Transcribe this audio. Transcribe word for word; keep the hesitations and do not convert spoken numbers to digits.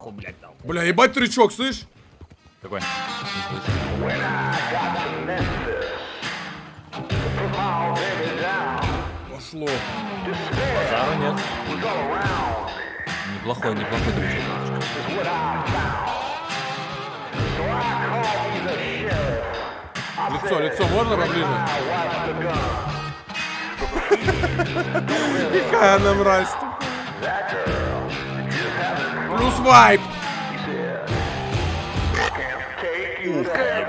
блядь, дал. Бля, ебать трючок, слышь? Какой? Пошло. Базара нет. Неплохой, неплохой трючок. Лицо, лицо можно поближе? Какая она мразь. Плюс вайп.